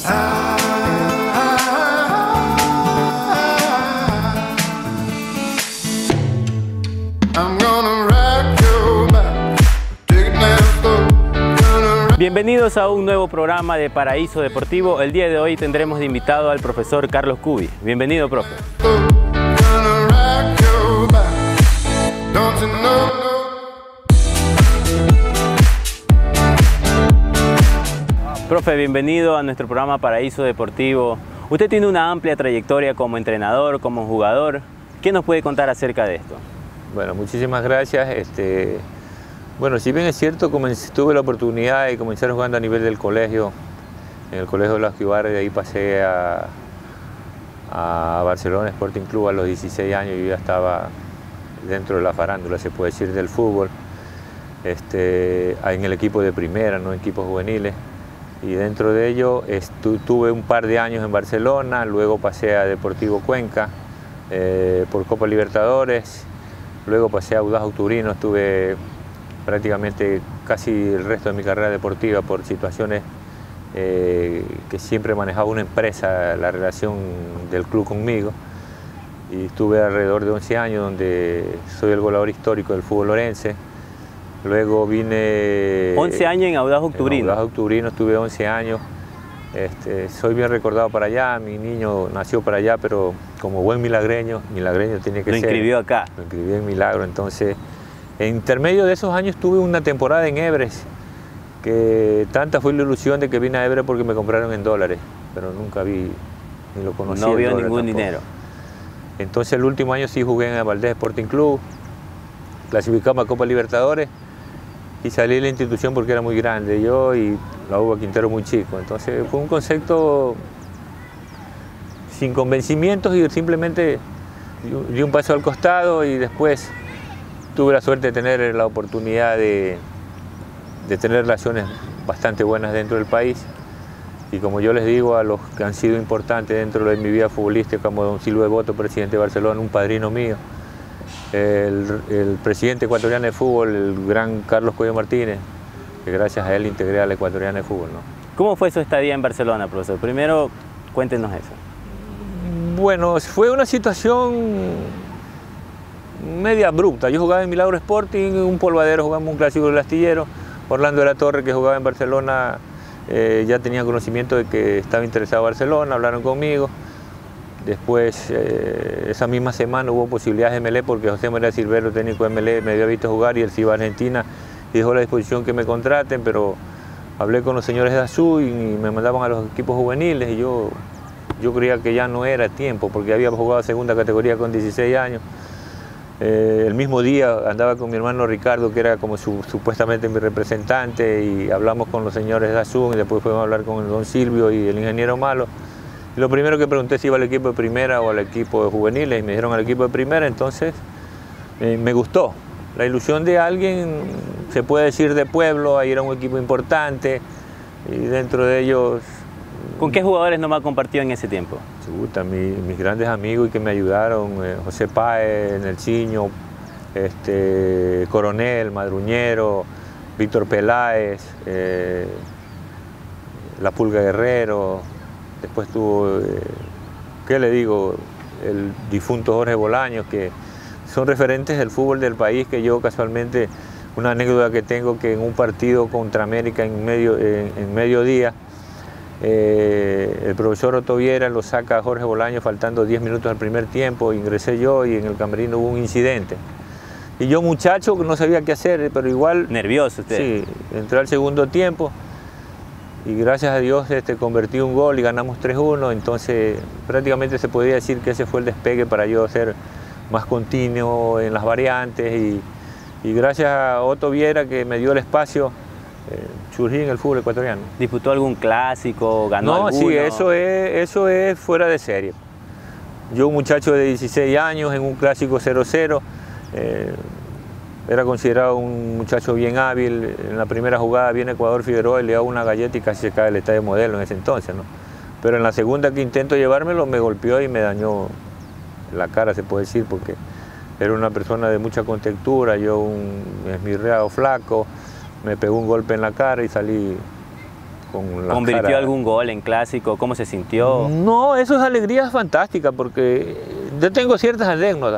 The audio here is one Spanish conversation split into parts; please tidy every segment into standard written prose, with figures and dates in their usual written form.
Bienvenidos a un nuevo programa de Paraíso Deportivo. El día de hoy tendremos de invitado al profesor Carlos Cubi. Bienvenido, profe. Profe, bienvenido a nuestro programa Paraíso Deportivo. Usted tiene una amplia trayectoria como entrenador, como jugador. ¿Qué nos puede contar acerca de esto? Bueno, muchísimas gracias. Bueno, si bien es cierto, tuve la oportunidad de comenzar jugando a nivel del colegio, en el Colegio de los Ibarra, de ahí pasé a Barcelona Sporting Club a los 16 años, yo ya estaba dentro de la farándula, se puede decir, del fútbol, en el equipo de primera, no equipos juveniles, y dentro de ello tuve un par de años en Barcelona, luego pasé a Deportivo Cuenca por Copa Libertadores, luego pasé a Audax Turino, estuve prácticamente casi el resto de mi carrera deportiva por situaciones que siempre manejaba una empresa, la relación del club conmigo, y estuve alrededor de 11 años donde soy el goleador histórico del fútbol orense. Luego vine... 11 años en Audax Turino. En Audax Turino estuve 11 años. Soy bien recordado para allá, mi niño nació para allá, pero como buen milagreño tiene que ser. Lo inscribió acá. Lo inscribí en Milagro, entonces... En intermedio de esos años tuve una temporada en Everest, que tanta fue la ilusión de que vine a Everest porque me compraron en dólares, pero nunca vi ni lo conocí. No vio ningún dinero. Entonces el último año sí jugué en el Valdés Sporting Club, clasificamos a Copa Libertadores y salí de la institución porque era muy grande, yo y la Uva Quintero muy chico. Entonces fue un concepto sin convencimientos y simplemente di un paso al costado y después tuve la suerte de tener la oportunidad de tener relaciones bastante buenas dentro del país y, como yo les digo a los que han sido importantes dentro de mi vida futbolística, como don Silvio Boto, presidente de Barcelona, un padrino mío, el presidente ecuatoriano de fútbol, el gran Carlos Cuello Martínez, que gracias a él integré a la ecuatoriana de fútbol, ¿no? ¿Cómo fue su estadía en Barcelona, profesor? Primero, cuéntenos eso. Bueno, fue una situación media abrupta. Yo jugaba en Milagro Sporting, un polvadero, jugamos un clásico del Astillero. Orlando de la Torre, que jugaba en Barcelona, ya tenía conocimiento de que estaba interesado en Barcelona, hablaron conmigo. Después, esa misma semana hubo posibilidades de MLE porque José María Silvero, técnico de MLE, me había visto jugar y él se iba a Argentina y dejó a la disposición que me contraten, pero hablé con los señores de Azul y me mandaban a los equipos juveniles y yo creía que ya no era tiempo porque había jugado segunda categoría con 16 años. El mismo día andaba con mi hermano Ricardo, que era como supuestamente mi representante, y hablamos con los señores de Azul y después fuimos a hablar con el don Silvio y el ingeniero Malo. Y lo primero que pregunté si iba al equipo de primera o al equipo de juveniles y me dijeron al equipo de primera, entonces me gustó. La ilusión de alguien, se puede decir de pueblo, ahí era un equipo importante y dentro de ellos... ¿Con qué jugadores nomás compartió en ese tiempo? Mis grandes amigos y que me ayudaron, José Páez, Nelsinho, Coronel, Madruñero, Víctor Peláez, La Pulga Guerrero, después tuvo, ¿qué le digo?, el difunto Jorge Bolaños, que son referentes del fútbol del país, que yo casualmente, una anécdota que tengo, que en un partido contra América en mediodía, el profesor Otto Viera lo saca a Jorge Bolaños faltando 10 minutos al primer tiempo, ingresé yo y en el camerino hubo un incidente. Y yo, muchacho, que no sabía qué hacer, pero igual... ¿Nervioso usted? Sí, entré al segundo tiempo y gracias a Dios convertí un gol y ganamos 3-1, entonces prácticamente se podría decir que ese fue el despegue para yo ser más continuo en las variantes y gracias a Otto Viera, que me dio el espacio, surgí en el fútbol ecuatoriano. ¿Disputó algún clásico? ¿Ganó alguno? Sí, eso es fuera de serie. Yo, un muchacho de 16 años, en un clásico 0-0, era considerado un muchacho bien hábil. En la primera jugada viene Ecuador Figueroa y le da una galleta y casi se cae el estadio Modelo en ese entonces, ¿no? Pero en la segunda que intento llevármelo me golpeó y me dañó la cara, se puede decir, porque era una persona de mucha contextura, yo un esmirreado flaco, me pegó un golpe en la cara y salí con la ¿Convirtió cara. algún gol en clásico? ¿Cómo se sintió? No, eso es alegría fantástica porque yo tengo ciertas anécdotas.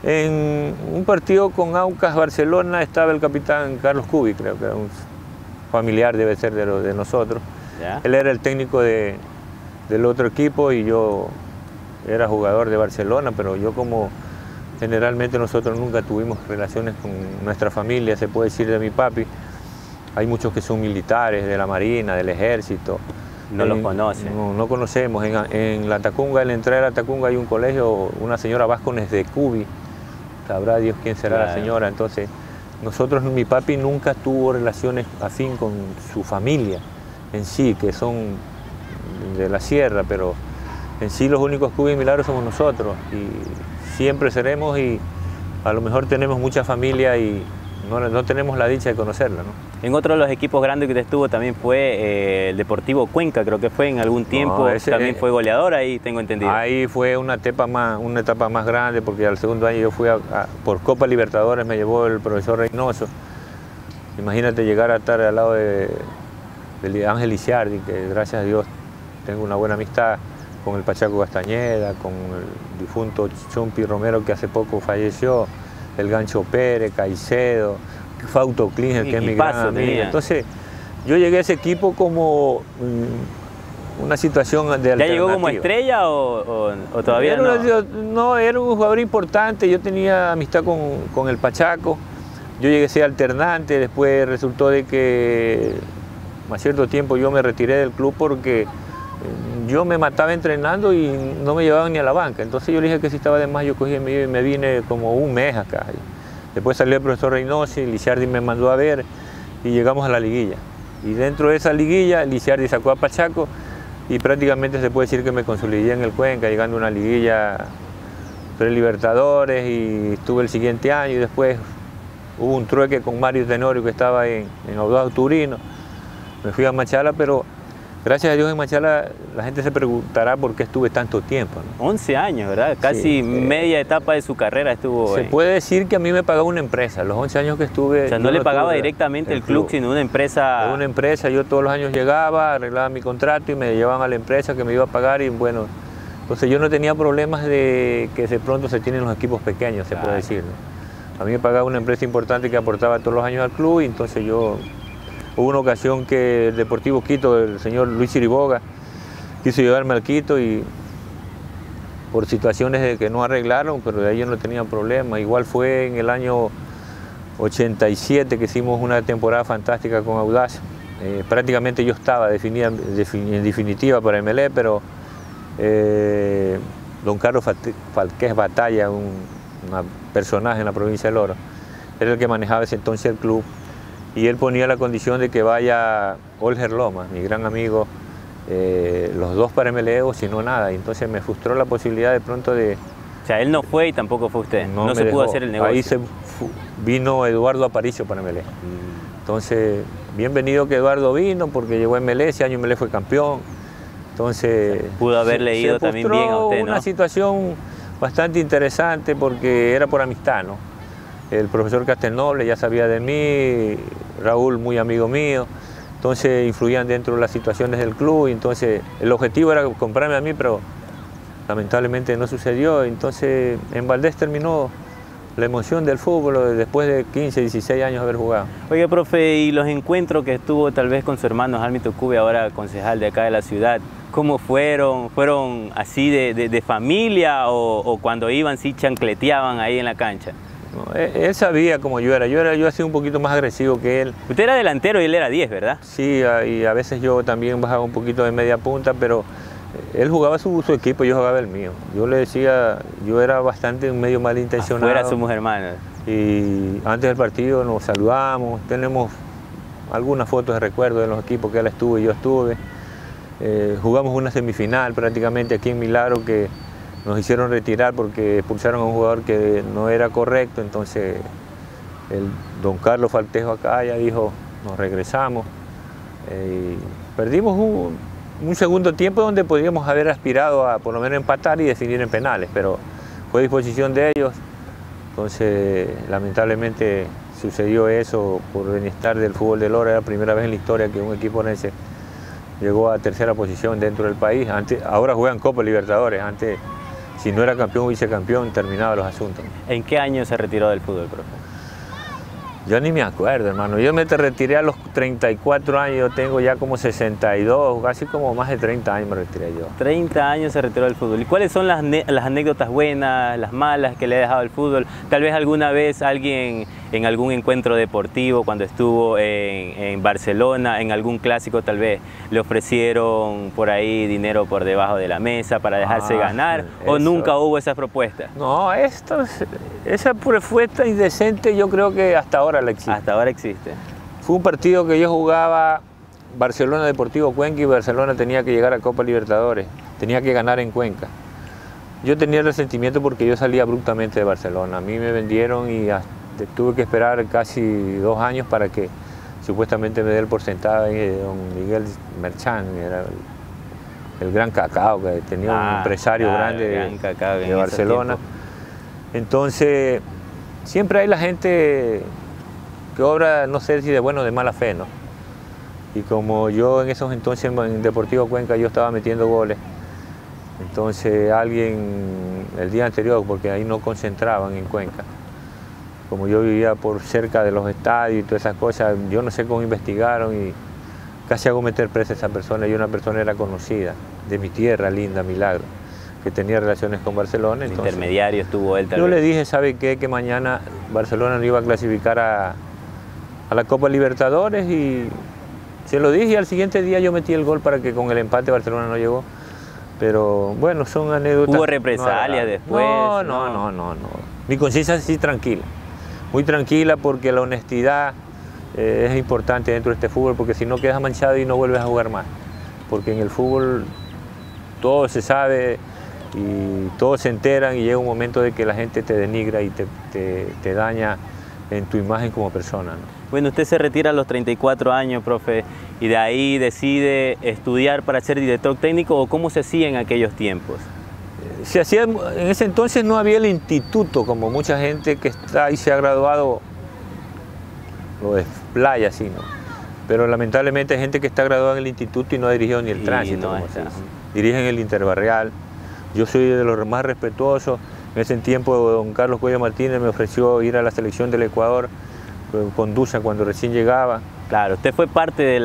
En un partido con Aucas Barcelona estaba el capitán Carlos Cubi, creo que era un familiar, debe ser de nosotros. ¿Ya? Él era el técnico del otro equipo y yo era jugador de Barcelona, pero yo como generalmente nosotros nunca tuvimos relaciones con nuestra familia, se puede decir de mi papi. Hay muchos que son militares, de la Marina, del Ejército. No los conocen. No conocemos. En la Tacunga, en la entrada de la Tacunga hay un colegio, una señora Vázquez de Cubi. Sabrá Dios quién será la señora. Entonces, nosotros, mi papi nunca tuvo relaciones afín con su familia en sí, que son de la sierra, pero en sí los únicos Cubi Milagros somos nosotros. Y siempre seremos y a lo mejor tenemos mucha familia y no tenemos la dicha de conocerla, ¿no? En otro de los equipos grandes que usted estuvo también fue el Deportivo Cuenca, creo que fue en algún tiempo, también fue goleador ahí, tengo entendido. Ahí fue una etapa más grande, porque al segundo año yo fui por Copa Libertadores, me llevó el profesor Reynoso. Imagínate llegar a estar al lado de Ángel Lisiardi, que gracias a Dios tengo una buena amistad con el Pachaco Castañeda, con el difunto Chumpi Romero, que hace poco falleció, el Gancho Pérez, Caicedo, Fausto Klinger, que es mi gran amigo. Entonces, yo llegué a ese equipo como una situación de alternativa. ¿Ya llegó como estrella o todavía no? No, era un jugador importante, yo tenía amistad con el Pachaco, yo llegué a ser alternante, después resultó de que a cierto tiempo yo me retiré del club porque yo me mataba entrenando y no me llevaban ni a la banca. Entonces yo le dije que si estaba de más, yo cogí y me vine como un mes acá. Después salió el profesor Reynoso y Lisiardi me mandó a ver y llegamos a la liguilla. Y dentro de esa liguilla, Lisiardi sacó a Pachaco y prácticamente se puede decir que me consolidé en el Cuenca, llegando a una liguilla pre-Libertadores y estuve el siguiente año y después hubo un trueque con Mario Tenorio que estaba en Audaz Turino. Me fui a Machala, pero gracias a Dios en Machala la gente se preguntará por qué estuve tanto tiempo, ¿no? 11 años, ¿verdad? Casi sí, media etapa de su carrera estuvo. Se puede decir que a mí me pagaba una empresa, los 11 años que estuve. O sea, no le pagaba directamente el club, sino una empresa. Una empresa, yo todos los años llegaba, arreglaba mi contrato y me llevaban a la empresa que me iba a pagar y bueno, entonces yo no tenía problemas de que de pronto se tienen los equipos pequeños, se puede decir, ¿no? A mí me pagaba una empresa importante que aportaba todos los años al club y entonces hubo una ocasión que el Deportivo Quito, el señor Luis Iriboga, quiso llevarme al Quito y por situaciones de que no arreglaron, pero de ahí yo no tenía problema. Igual fue en el año 87 que hicimos una temporada fantástica con Audaz. Prácticamente yo estaba en definitiva para MLE, pero don Carlos Falqués Batalla, un personaje en la provincia del Oro, era el que manejaba ese entonces el club. Y él ponía la condición de que vaya Olger Lomas, mi gran amigo, los dos para MLE o si no nada. Y entonces me frustró la posibilidad de pronto de... O sea, él no fue y tampoco fue usted. No se pudo hacer el negocio. Ahí vino Eduardo Aparicio para MLE. Entonces, bienvenido que Eduardo vino porque llegó a MLE, ese año MLE fue campeón. Entonces... Pudo haber leído también bien a usted, ¿no? Una situación bastante interesante porque era por amistad, ¿no? El profesor Castelnoble ya sabía de mí, Raúl muy amigo mío, entonces influían dentro de las situaciones del club, y entonces el objetivo era comprarme a mí, pero lamentablemente no sucedió, entonces en Valdés terminó la emoción del fútbol después de 15, 16 años de haber jugado. Oye, profe, y los encuentros que estuvo tal vez con su hermano Jálmito Cubi, ahora concejal de acá de la ciudad, ¿cómo fueron? ¿Fueron así de familia o cuando iban sí chancleteaban ahí en la cancha? No, él sabía cómo yo era, yo hacía un poquito más agresivo que él. Usted era delantero y él era 10, ¿verdad? Sí, y a veces yo también bajaba un poquito de media punta, pero él jugaba su equipo y yo jugaba el mío. Yo le decía, yo era bastante medio malintencionado. Afuera somos hermanos. Y antes del partido nos saludamos, tenemos algunas fotos de recuerdo de los equipos que él estuvo y yo estuve. Jugamos una semifinal prácticamente aquí en Milagro que nos hicieron retirar porque expulsaron a un jugador que no era correcto, entonces el don Carlos Faltejo acá ya dijo, nos regresamos. Perdimos un segundo tiempo donde podríamos haber aspirado a por lo menos empatar y definir en penales, pero fue disposición de ellos, entonces lamentablemente sucedió eso por bienestar del fútbol del Oro. Era la primera vez en la historia que un equipo orense llegó a tercera posición dentro del país. Ahora juegan Copa Libertadores, antes si no era campeón o vicecampeón terminaba los asuntos. ¿En qué año se retiró del fútbol, profe? Yo ni me acuerdo, hermano. Yo me retiré a los 34 años, yo tengo ya como 62, casi como más de 30 años me retiré yo. 30 años se retiró del fútbol. ¿Y cuáles son las anécdotas buenas, las malas que le ha dejado el fútbol? Tal vez alguna vez alguien en algún encuentro deportivo, cuando estuvo en Barcelona, en algún clásico tal vez le ofrecieron por ahí dinero por debajo de la mesa para dejarse ganar, o nunca hubo esa propuesta. No, esa propuesta indecente yo creo que hasta ahora la existe. Hasta ahora existe. Fue un partido que yo jugaba Barcelona Deportivo Cuenca y Barcelona tenía que llegar a Copa Libertadores, tenía que ganar en Cuenca. Yo tenía el resentimiento porque yo salí abruptamente de Barcelona. A mí me vendieron y tuve que esperar casi 2 años para que supuestamente me dé el porcentaje de don Miguel Merchán, era el gran cacao, que tenía un empresario grande de Barcelona. Entonces, siempre hay la gente que obra, no sé si de buena o de mala fe, ¿no? Y como yo en esos entonces en Deportivo Cuenca yo estaba metiendo goles, entonces alguien el día anterior, porque ahí no concentraban en Cuenca, como yo vivía por cerca de los estadios y todas esas cosas, yo no sé cómo investigaron y casi hago meter presa a esa persona, y una persona era conocida, de mi tierra linda, Milagro, que tenía relaciones con Barcelona. El intermediario estuvo él tal vez. Yo le vez. dije, ¿sabe qué? Que mañana Barcelona no iba a clasificar a la Copa Libertadores, y se lo dije, y al siguiente día yo metí el gol para que con el empate Barcelona no llegó. Pero bueno, son anécdotas. ¿Hubo represalias después? No. Mi conciencia sí tranquila, muy tranquila, porque la honestidad es importante dentro de este fútbol, porque si no quedas manchado y no vuelves a jugar más. Porque en el fútbol todo se sabe y todos se enteran, y llega un momento de que la gente te denigra y te daña en tu imagen como persona, ¿no? Bueno, usted se retira a los 34 años, profe, y de ahí decide estudiar para ser director técnico, ¿o cómo se hacía en aquellos tiempos? Se hacía, en ese entonces no había el instituto, como mucha gente que está y se ha graduado lo desplaya así, ¿no? Pero lamentablemente hay gente que está graduada en el instituto y no ha dirigido ni el tránsito, dirigen el interbarrial. Yo soy de los más respetuosos. En ese tiempo don Carlos Cuello Martínez me ofreció ir a la selección del Ecuador con Dusan cuando recién llegaba. Claro, usted fue parte del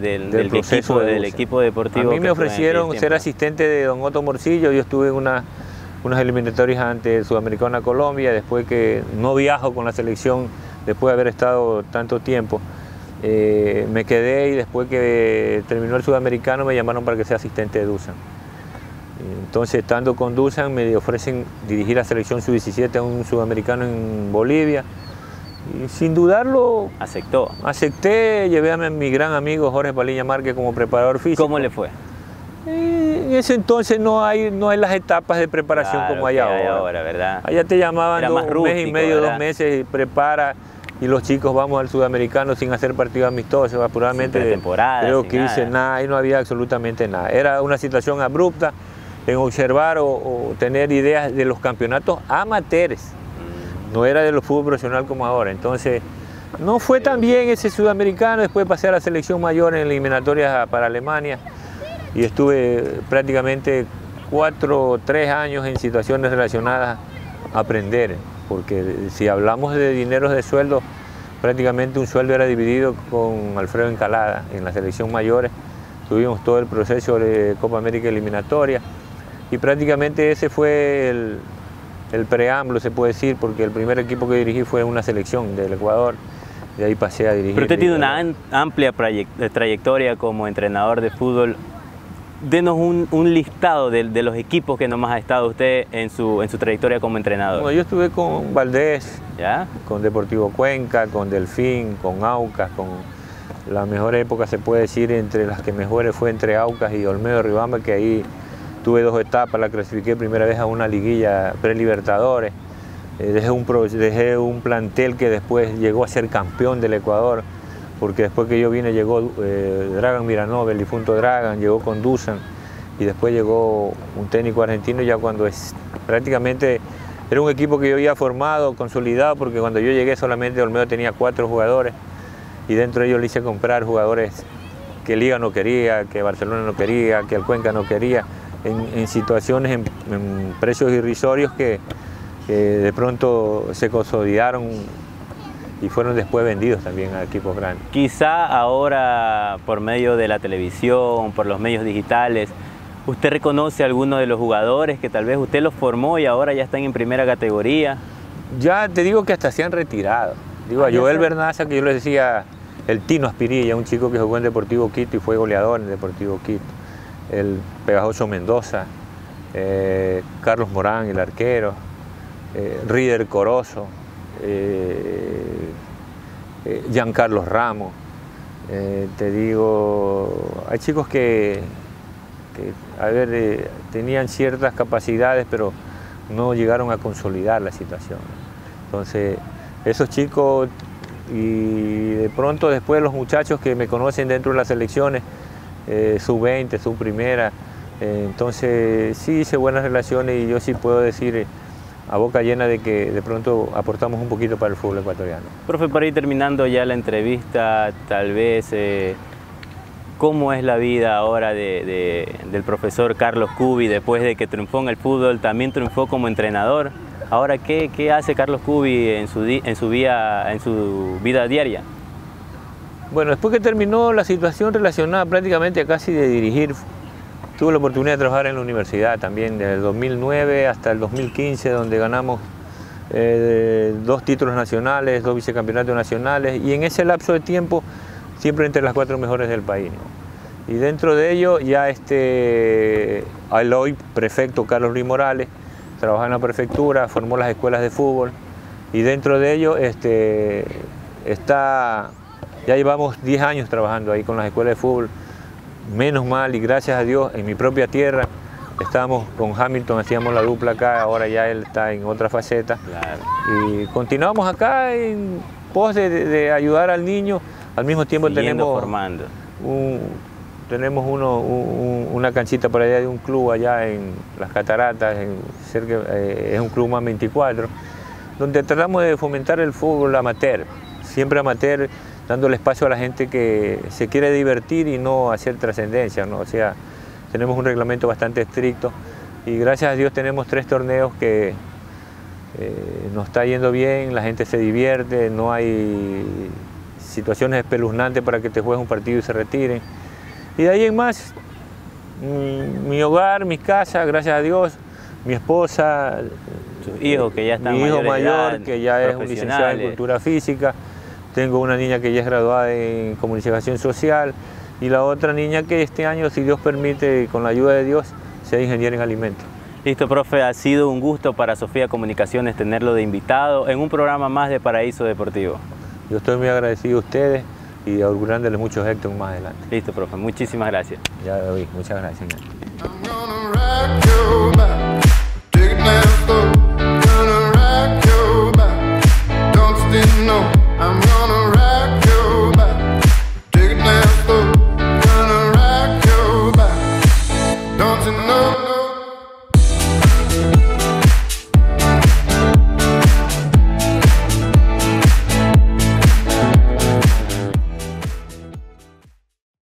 equipo deportivo. A mí me ofrecieron ser asistente de don Otto Morcillo. Yo estuve en unas eliminatorias ante el Sudamericana Colombia, después que no viajo con la selección, después de haber estado tanto tiempo. Me quedé, y después que terminó el Sudamericano me llamaron para que sea asistente de Dusan. Entonces, estando con Dusan, me ofrecen dirigir la selección sub-17 a un sudamericano en Bolivia. Y sin dudarlo, acepté, llevé a mi gran amigo Jorge Paliña Márquez como preparador físico. ¿Cómo le fue? En ese entonces no hay las etapas de preparación como hay ahora, ¿verdad? Allá te llamaban un mes y medio, ¿verdad? 2 meses, y prepara, y los chicos vamos al sudamericano sin hacer partidos amistosos, apuramente. Creo que hice nada, y no había absolutamente nada. Era una situación abrupta en observar o tener ideas de los campeonatos amateurs. No era de los fútbol profesional como ahora. Entonces, no fue tan bien ese sudamericano. Después pasé a la selección mayor en eliminatorias para Alemania, y estuve prácticamente 3 años en situaciones relacionadas a aprender, porque si hablamos de dineros de sueldo, prácticamente un sueldo era dividido con Alfredo Encalada en la selección mayores. Tuvimos todo el proceso de Copa América eliminatoria, y prácticamente ese fue el preámbulo, se puede decir, porque el primer equipo que dirigí fue una selección del Ecuador, de ahí pasé a dirigir. Pero usted tiene una amplia trayectoria como entrenador de fútbol. Denos un listado de los equipos que nomás ha estado usted en su trayectoria como entrenador. Bueno, yo estuve con Valdés, ¿ya? Con Deportivo Cuenca, con Delfín, con Aucas, con la mejor época, se puede decir, entre las que mejores fue entre Aucas y Olmedo Ribamba, que ahí tuve 2 etapas, la clasifiqué primera vez a una liguilla pre-Libertadores. Dejé un plantel que después llegó a ser campeón del Ecuador, porque después que yo vine llegó Dragan Miranov, el difunto Dragan, llegó con Dusan, y después llegó un técnico argentino, ya cuando prácticamente era un equipo que yo había formado, consolidado, porque cuando yo llegué solamente Olmedo tenía 4 jugadores, y dentro de ellos le hice comprar jugadores que Liga no quería, que Barcelona no quería, que el Cuenca no quería, en situaciones, en precios irrisorios que de pronto se consolidaron y fueron después vendidos también a equipos grandes. Quizá ahora, por medio de la televisión, por los medios digitales, ¿usted reconoce a algunos de los jugadores que tal vez usted los formó y ahora ya están en primera categoría? Ya te digo que hasta se han retirado. Digo, a Joel Bernaza, que yo le decía el Tino Aspirilla, un chico que jugó en Deportivo Quito y fue goleador en Deportivo Quito. El Pegajoso Mendoza, Carlos Morán, el arquero, Rider Corozo, Giancarlos Ramos. Te digo, hay chicos que tenían ciertas capacidades, pero no llegaron a consolidar la situación. Entonces, esos chicos, y de pronto después los muchachos que me conocen dentro de las selecciones, sub-20, sub-primera, entonces sí hice buenas relaciones y yo sí puedo decir a boca llena de que de pronto aportamos un poquito para el fútbol ecuatoriano. Profe, para ir terminando ya la entrevista, tal vez, ¿cómo es la vida ahora del profesor Carlos Cubi después de que triunfó en el fútbol, también triunfó como entrenador? Ahora, ¿qué hace Carlos Cubi en su vida diaria? Bueno, después que terminó la situación relacionada prácticamente a casi de dirigir, tuve la oportunidad de trabajar en la universidad también, desde el 2009 hasta el 2015, donde ganamos 2 títulos nacionales, 2 vicecampeonatos nacionales, y en ese lapso de tiempo siempre entre las 4 mejores del país, ¿no? Y dentro de ello ya el hoy prefecto Carlos Luis Morales trabajaba en la prefectura, formó las escuelas de fútbol, y dentro de ello ya llevamos 10 años trabajando ahí con las escuelas de fútbol. Menos mal y gracias a Dios, en mi propia tierra, estábamos con Hamilton, hacíamos la dupla acá, ahora ya él está en otra faceta. Claro. Y continuamos acá en pos de ayudar al niño, al mismo tiempo tenemos una canchita por allá de un club allá en Las Cataratas, es un club más 24, donde tratamos de fomentar el fútbol amateur, siempre amateur, dándole espacio a la gente que se quiere divertir y no hacer trascendencia, ¿no? O sea, tenemos un reglamento bastante estricto y gracias a Dios tenemos 3 torneos que nos está yendo bien, la gente se divierte, no hay situaciones espeluznantes para que te juegues un partido y se retiren. Y de ahí en más, mi hogar, mi casa, gracias a Dios, mi esposa, sus hijos que ya están mi hijo mayor, edad, que ya es un licenciado en Cultura Física. Tengo una niña que ya es graduada en Comunicación Social y la otra niña que este año, si Dios permite, con la ayuda de Dios, sea ingeniera en alimentos. Listo, profe, ha sido un gusto para Sofía Comunicaciones tenerlo de invitado en un programa más de Paraíso Deportivo. Yo estoy muy agradecido a ustedes y augurándoles muchos éxitos más adelante. Listo, profe, muchísimas gracias. Ya lo vi, muchas gracias. I'm gonna rock your back, take it down slow, gonna rock your back, don't you know?